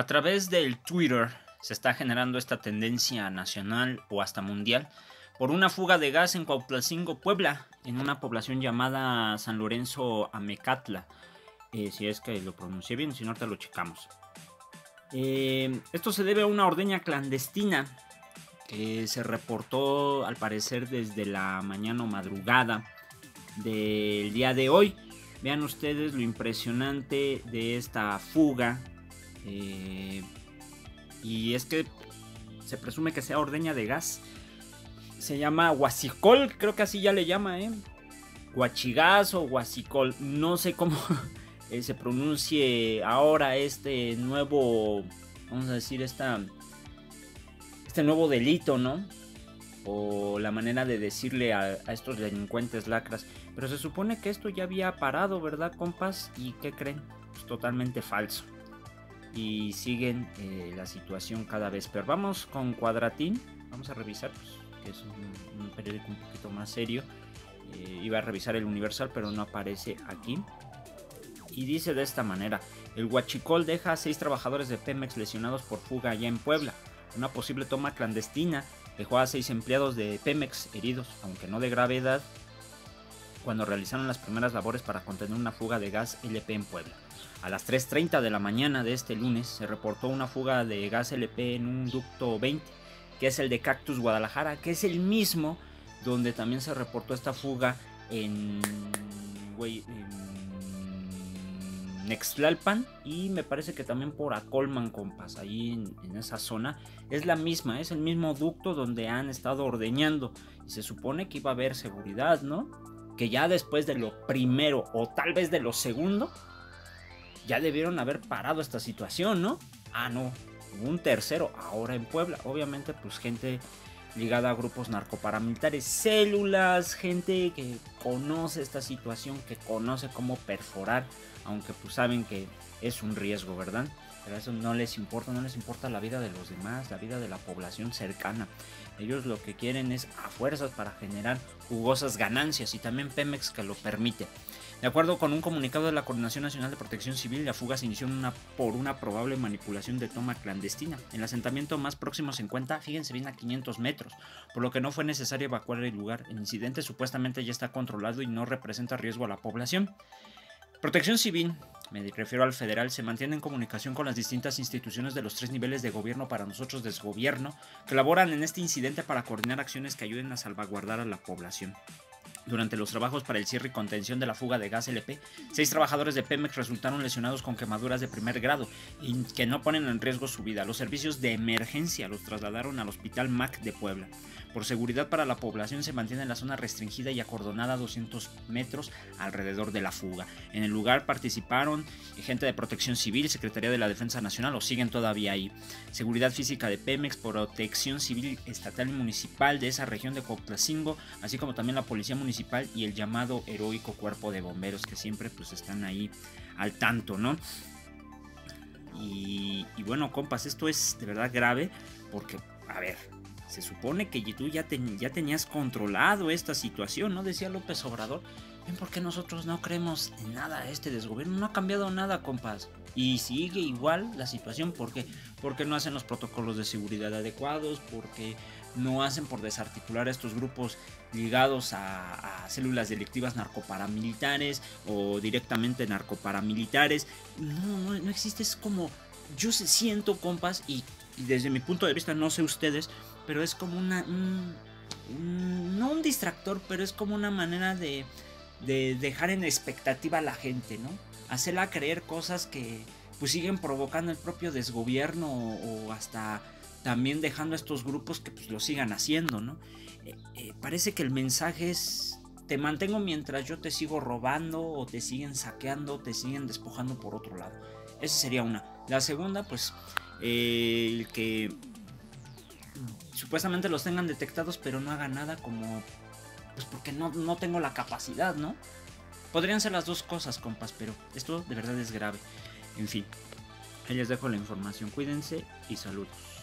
A través del Twitter se está generando esta tendencia nacional o hasta mundial por una fuga de gas en Cuautlacingo, Puebla, en una población llamada San Lorenzo Amecatla. Si es que lo pronuncié bien, si no, ahorita lo checamos. Esto se debe a una ordeña clandestina que se reportó al parecer desde la mañana o madrugada del día de hoy. Vean ustedes lo impresionante de esta fuga. Y es que se presume que sea ordeña de gas. Se llama huasicol, creo que así ya le llama, Huachigás o huasicol. No sé cómo se pronuncie ahora este nuevo, vamos a decir, este nuevo delito, ¿no? O la manera de decirle a estos delincuentes lacras. Pero se supone que esto ya había parado, ¿verdad, compas? ¿Y qué creen? Pues totalmente falso. Y siguen la situación cada vez peor. Vamos con Cuadratín. Vamos a revisar, pues, que es un periódico un poquito más serio. Iba a revisar el Universal, pero no aparece aquí. Y dice de esta manera: el huachicol deja a 6 trabajadores de Pemex lesionados por fuga allá en Puebla. Una posible toma clandestina dejó a 6 empleados de Pemex heridos, aunque no de gravedad, cuando realizaron las primeras labores para contener una fuga de gas LP en Puebla. A las 3:30 de la mañana de este lunes se reportó una fuga de gas LP en un ducto 20, que es el de Cactus Guadalajara, que es el mismo donde también se reportó esta fuga en Nextlalpan, y me parece que también por Acolman, compas, ahí en esa zona. Es la misma, es el mismo ducto donde han estado ordeñando, y se supone que iba a haber seguridad, ¿no? Que ya después de lo primero o tal vez de lo segundo ya debieron haber parado esta situación, ¿no? Ah, no, hubo un tercero ahora en Puebla. Obviamente, pues gente ligada a grupos narcoparamilitares, células, gente que conoce esta situación, que conoce cómo perforar, aunque pues saben que es un riesgo, ¿verdad? Pero eso no les importa la vida de los demás, la vida de la población cercana. Ellos lo que quieren es a fuerzas para generar jugosas ganancias, y también Pemex que lo permite. De acuerdo con un comunicado de la Coordinación Nacional de Protección Civil, la fuga se inició por una probable manipulación de toma clandestina. El asentamiento más próximo se encuentra, fíjense bien, a 500 metros, por lo que no fue necesario evacuar el lugar. El incidente supuestamente ya está controlado y no representa riesgo a la población. Protección Civil, me refiero al federal, se mantiene en comunicación con las distintas instituciones de los 3 niveles de gobierno, para nosotros desgobierno, que laboran en este incidente para coordinar acciones que ayuden a salvaguardar a la población. Durante los trabajos para el cierre y contención de la fuga de gas LP, 6 trabajadores de Pemex resultaron lesionados con quemaduras de primer grado y que no ponen en riesgo su vida. Los servicios de emergencia los trasladaron al Hospital MAC de Puebla. Por seguridad para la población se mantiene en la zona restringida y acordonada a 200 metros alrededor de la fuga. En el lugar participaron gente de Protección Civil, Secretaría de la Defensa Nacional, o siguen todavía ahí, Seguridad Física de Pemex, Protección Civil Estatal y Municipal de esa región de Cuautlacingo, así como también la Policía Municipal y el llamado heroico Cuerpo de Bomberos, que siempre pues están ahí al tanto, ¿no? Y bueno, compas, esto es de verdad grave porque, a ver, se supone que tú ya tenías controlado esta situación, ¿no? Decía López Obrador. ¿Ven por qué nosotros no creemos en nada este desgobierno? No ha cambiado nada, compas. Y sigue igual la situación. ¿Por qué? Porque no hacen los protocolos de seguridad adecuados, porque no hacen por desarticular a estos grupos ligados a células delictivas narcoparamilitares o directamente narcoparamilitares. No existe, es como... Yo siento, compas, y desde mi punto de vista, no sé ustedes, pero es como no un distractor, pero es como una manera de dejar en expectativa a la gente, ¿no? Hacerla creer cosas que pues siguen provocando el propio desgobierno, o hasta también dejando a estos grupos que pues lo sigan haciendo, ¿no? Parece que el mensaje es: te mantengo mientras yo te sigo robando, o te siguen saqueando, te siguen despojando por otro lado. Esa sería una. La segunda, pues, el que supuestamente los tengan detectados pero no hagan nada, como pues porque no tengo la capacidad, ¿no? Podrían ser las dos cosas, compas, pero esto de verdad es grave. En fin, ahí les dejo la información. Cuídense y saludos.